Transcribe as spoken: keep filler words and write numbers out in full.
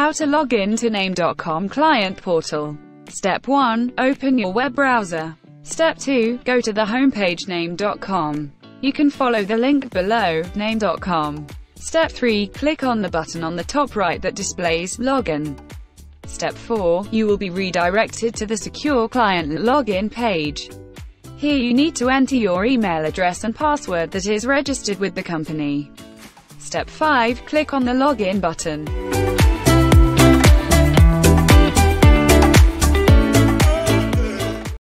How to log in to name dot com client portal. Step one. Open your web browser. Step two. Go to the homepage name dot com. You can follow the link below, name dot com. Step three. Click on the button on the top right that displays Login. Step four. You will be redirected to the secure client login page. Here you need to enter your email address and password that is registered with the company. Step five. Click on the Login button.